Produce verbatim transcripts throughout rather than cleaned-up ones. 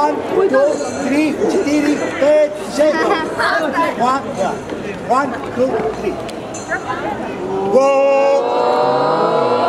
One, two, three, stili, eight, seven. One, one, two, three. Go!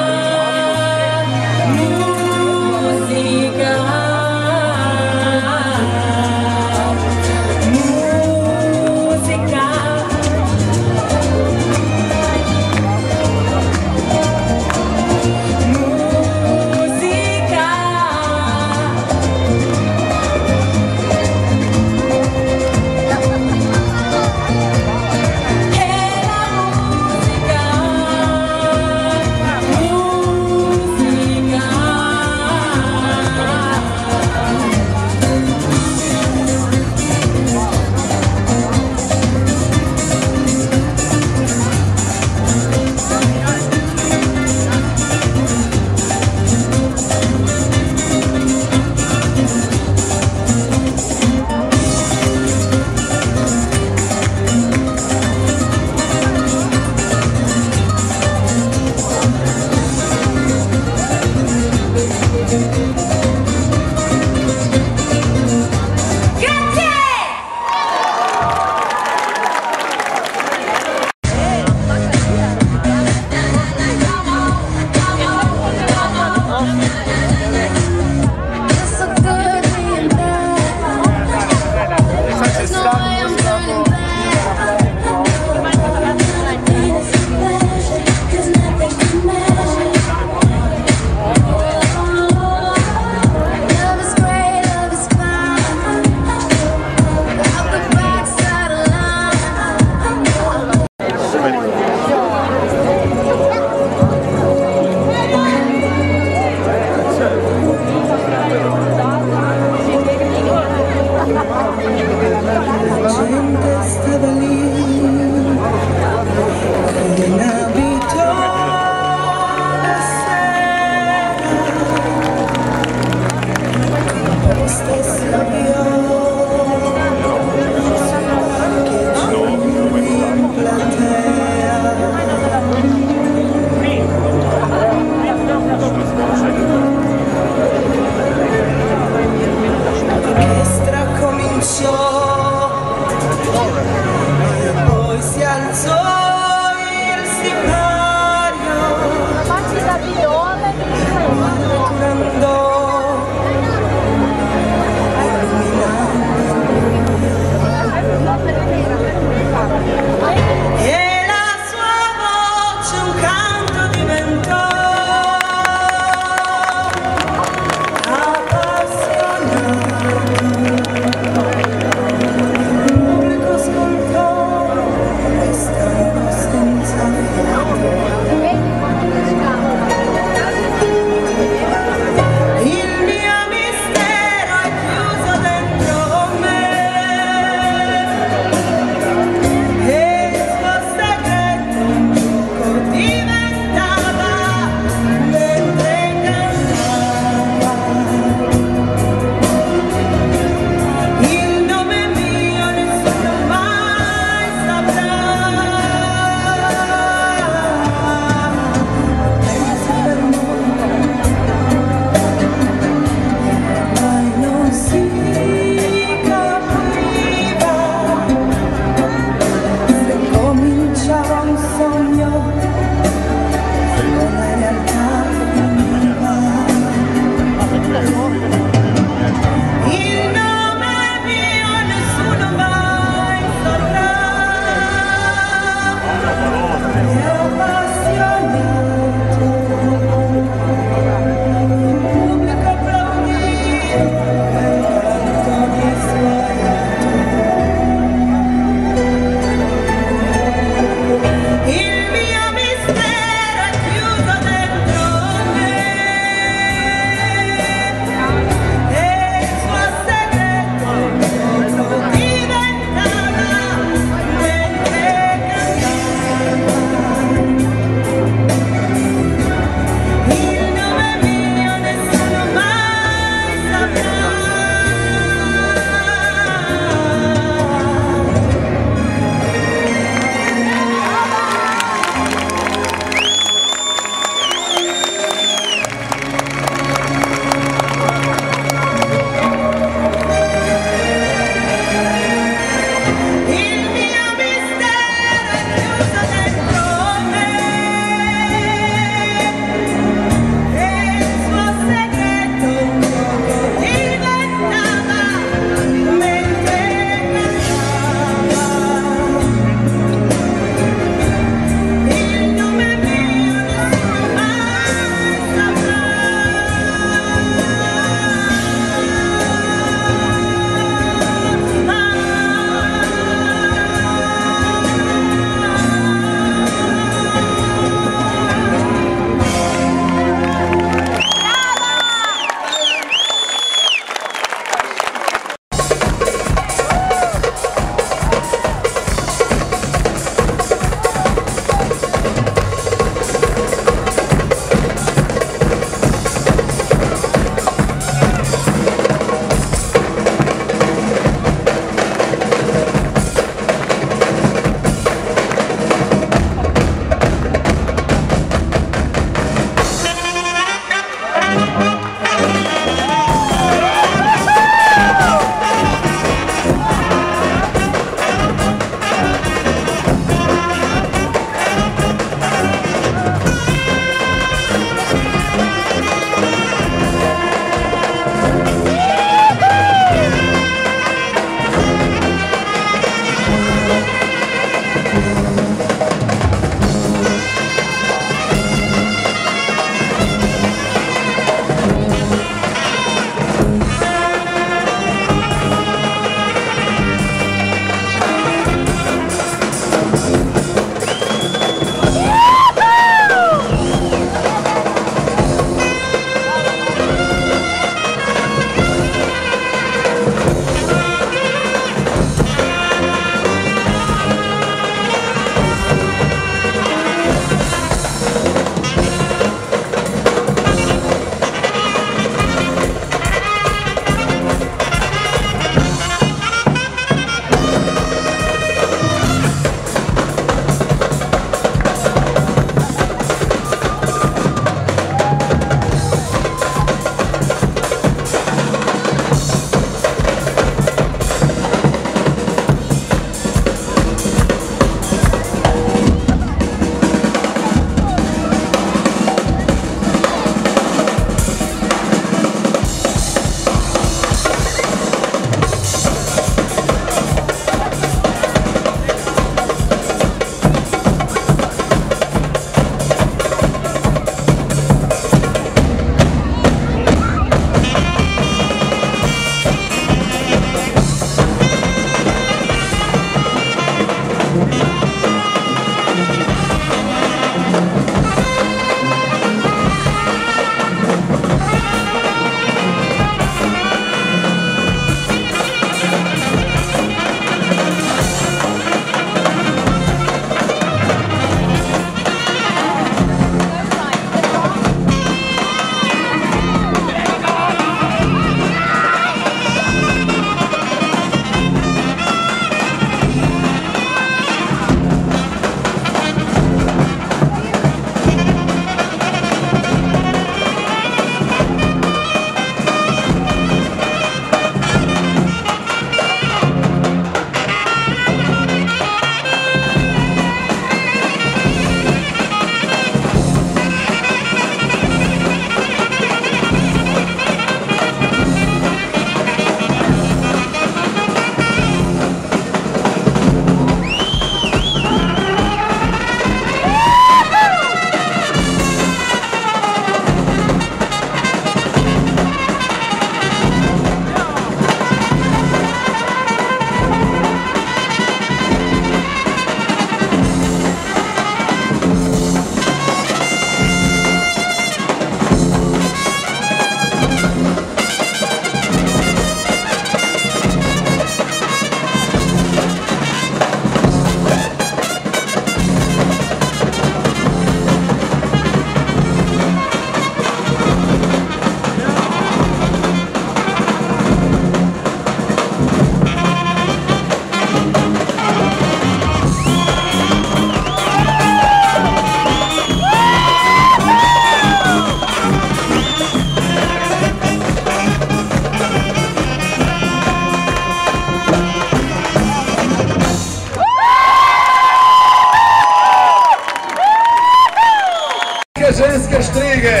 Ženske štrige.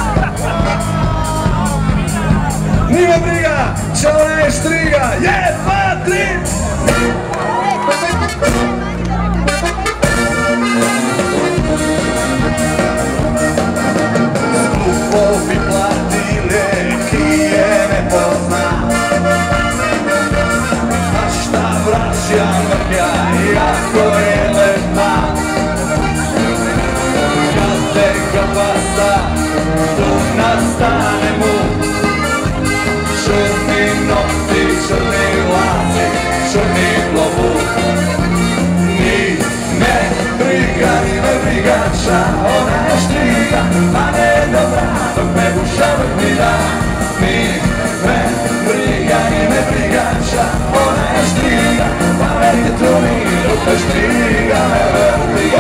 Nije me briga, čovjek je štriga. Je, dva, tri. Skupo bi platile, kije ne pozna. A šta vraća mrlja, jako je lepa. Pasta, tu nastane mu črni nokti, črni vlasi, črni klobuk. Ni me briga, ni me brigača, ona je štriga, a ne dobra, dok me buša vrti da. Ni me briga, ni me brigača, ona je štriga, a me je truni, dok me štriga me vrti.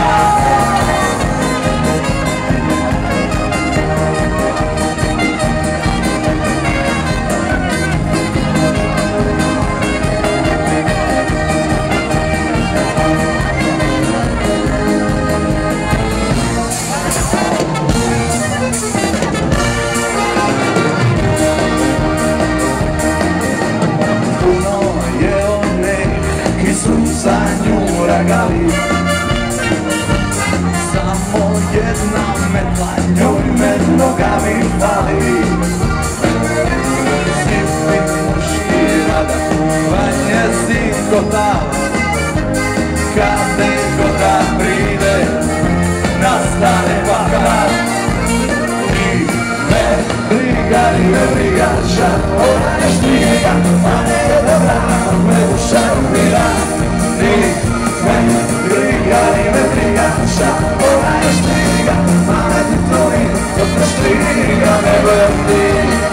Samo jedna metla, njoj med nogami fali. Sipi muški radak, vanje sinkotal. Kad nekoga pride, nastane vakar. Ni me briga, ni me brigača, ona je štriga, a ne je dobra, me uša umira. Ni me briga, ni me brigača, ona je štriga, a ne ti truni, dok me štriga me vrti.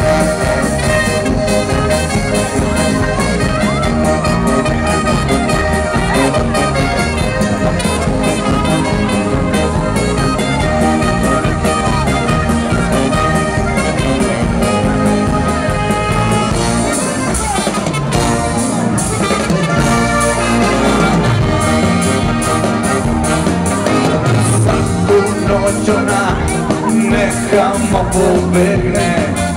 Ona nekamo pobegne,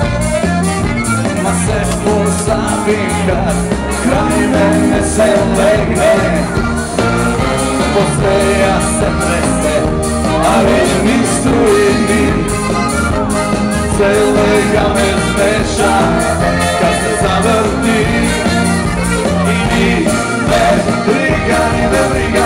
ma se pozavi kad kraj mene se legne. Posle ja se trese, a već mi strujni, celega me zmeša kad se zavrti. I ni me briga, ni me briga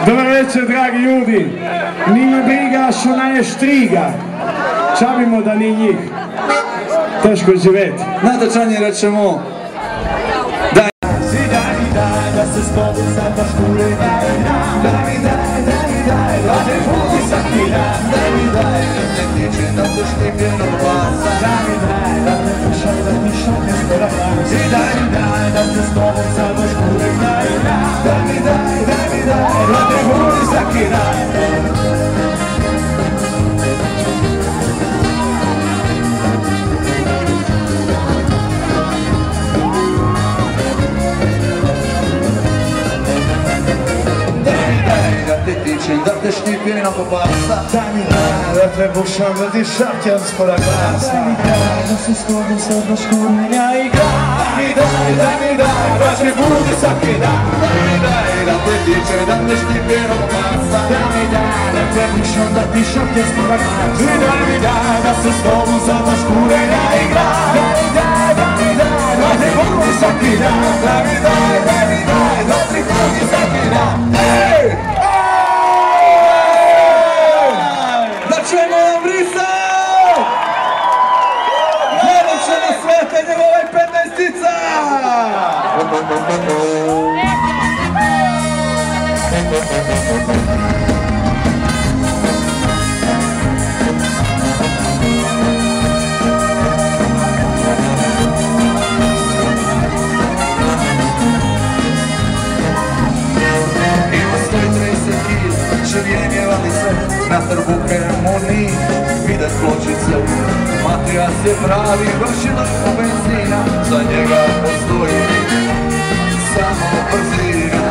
Dobar večer, dragi ljudi. Ni me briga što naje štriga. Čavimo da ni njih. Teško živeti. Natečanje rečemo. Daj mi daj da se spomnim sad baš kure. Daj mi daj, daj mi daj, da ne budi svaki dan. Daj mi daj, da ne tiče da to štipljeno glasa. Daj mi daj, da ne pušam da ti šokne skora glas. I daj mi daj, da se spomnim sad baš kure. Daj mi daj, daj mi daj, da ne budi svaki dan. Da te štipljeno popasa. Daj mi daj, da te bušam, da ti šapćam spora glasa. Daj mi daj, da se s tobom sad baš kurenja igra. Daj mi daj, daj mi daj, da će budi svaki dan. Daj mi daj, da te tiče, da te štipljeno popasa. Daj mi daj, da te bušam, da ti šapćam spora glasa. Daj mi daj, da se s tobom sad baš kurenja igra. Daj mi daj, daj mi daj, da će budi svaki dan. Daj mi daj, daj mi daj, da ti budi svaki dan. Ej! Čujemo vam Brisao! Najlepše na svete njegove petnaestica! Ima sto trideset kila, ševjenjevali se na trbu Kremoni, videt pločice. Matijas je pravi vršilac po benzina, za njega postoji samo brzina.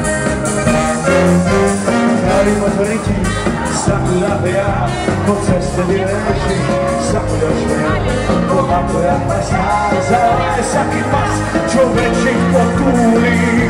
Stari motorići, sakljate ja, po ceste direši, sakljaš me ja, po matojak vas ja, za ovaj saki pas čovečih potuli.